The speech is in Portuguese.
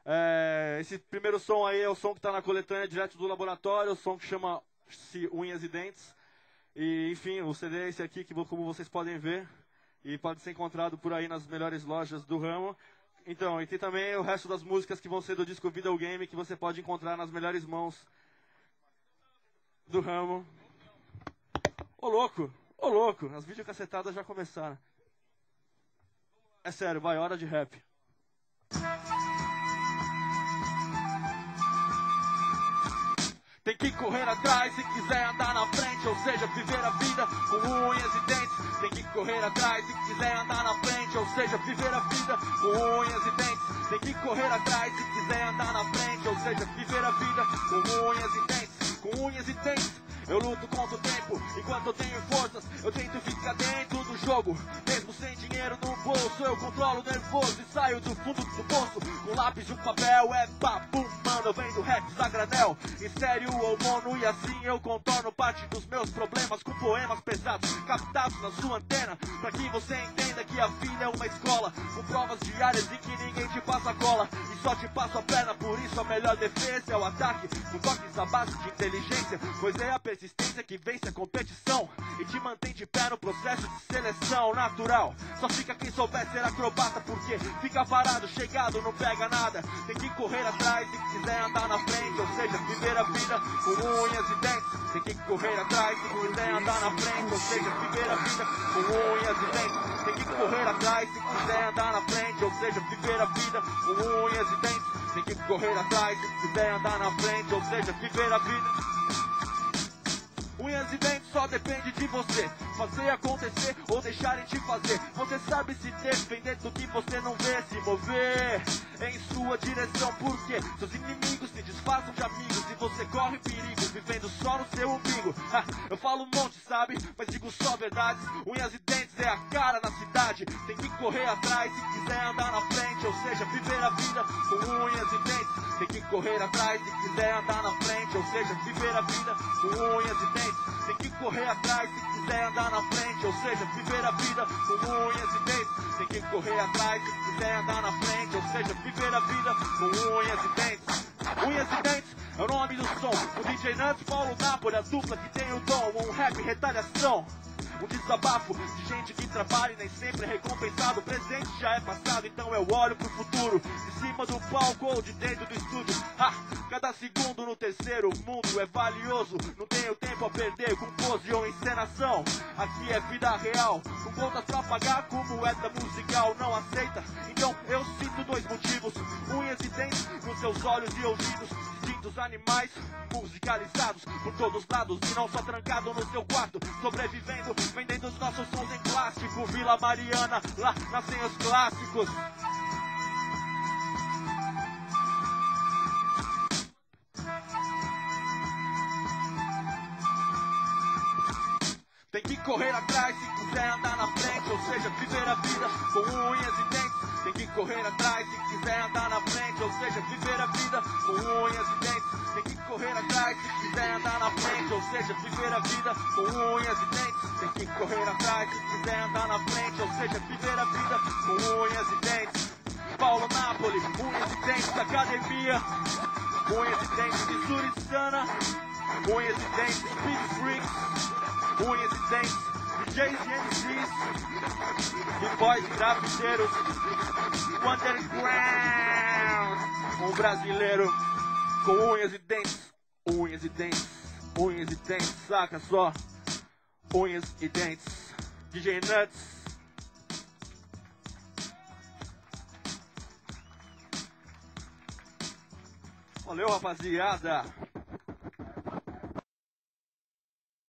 Esse primeiro som aí é o som que está na coletânea direto do laboratório, o som que chama-se Unhas e Dentes. E, enfim, o CD é esse aqui, que como vocês podem ver, e pode ser encontrado por aí nas melhores lojas do ramo. Então, e tem também o resto das músicas que vão ser do disco Videogame, que você pode encontrar nas melhores mãos do ramo. Ô louco, as videocassetadas já começaram. É sério, vai, hora de rap. Tem que correr atrás se quiser andar na frente, ou seja, viver a vida com unhas e dentes. Tem que correr atrás se quiser andar na frente, ou seja, viver a vida com unhas e dentes. Tem que correr atrás se quiser andar na frente, ou seja, viver a vida com unhas e dentes. Com unhas e dentes. Eu luto contra o tempo, enquanto eu tenho forças, eu tento ficar dentro do jogo. Mesmo sem dinheiro no bolso, eu controlo o nervoso e saio do fundo do poço. Com lápis e um papel, é babum, mano, eu venho raps a granel. Em sério ou mono, e assim eu contorno parte dos meus problemas com poemas pesados, captados na sua antena. Pra que você entenda que a vida é uma escola, com provas diárias e que ninguém te passa cola. E só te passo a perna, por isso a melhor defesa é o ataque, com toques à base de inteligência, pois é a persistência que vence a competição e te mantém de pé no processo de seleção natural. Só fica quem souber ser acrobata, porque fica parado, chegado, não pega nada. Tem que correr atrás se quiser andar na frente, ou seja, viver a vida com unhas e dentes. Tem que correr atrás se quiser andar na frente, ou seja, viver a vida com unhas e dentes. Tem que correr atrás se quiser andar na frente, ou seja, viver a vida com unhas e dentes. Tem que correr atrás se quiser andar na frente, ou seja, viver a vida. Unhas e dentes só depende de você, fazer acontecer ou deixarem de fazer. Você sabe se defender do que você não vê, se mover em sua direção. Porque seus inimigos se disfarçam de amigos e você corre perigo, vivendo só no seu umbigo. Eu falo um monte, sabe, mas digo só verdades. Unhas e dentes é a cara na cidade. Tem que correr atrás se quiser andar na frente, ou seja, viver a vida com unhas e dentes. Tem que correr atrás se quiser andar na frente, ou seja, viver a vida com unhas e dentes. Tem que correr atrás se quiser andar na frente, ou seja, viver a vida com unhas e dentes. Tem que correr atrás se quiser andar na frente, ou seja, viver a vida com unhas e dentes. Unhas e dentes é o nome do som. O DJ Nuts, Paulo Napoli, a dupla que tem o dom. Um rap retaliação, um desabafo de gente que trabalha e nem sempre é recompensado. O presente já é passado, então eu olho pro futuro, de cima do palco ou de dentro do estúdio. Cada segundo no terceiro mundo é valioso. Não tenho tempo a perder com pose ou encenação. Aqui é vida real, com contas pra pagar como é da musical. Não aceita? Então eu cito dois motivos: unhas e dentes nos seus olhos e ouvidos. Distintos animais musicalizados por todos os lados, e não só trancado no seu quarto, sobrevivendo, vendendo os nossos sons em plástico. Vila Mariana, lá nascem os clássicos. Tem que correr atrás se quiser andar na frente, ou seja, viver a vida com unhas e dentes. Tem que correr atrás se quiser andar na frente, ou seja, viver a vida com unhas e dentes. Tem que correr atrás se quiser andar na frente, ou seja, viver a vida com unhas e dentes. Tem que correr atrás se quiser andar na frente, ou seja, viver a vida com unhas e dentes. Paulo Napoli, unhas e dentes, academia. Unhas e dentes, Missouri Sana. Unhas e dentes, Speed Freaks. Unhas e dentes, DJs e MCs, B-boys e grafiteiros, underground. Um brasileiro com unhas e dentes, unhas e dentes, unhas e dentes, saca só? Unhas e dentes, DJ Nuts. Valeu, rapaziada.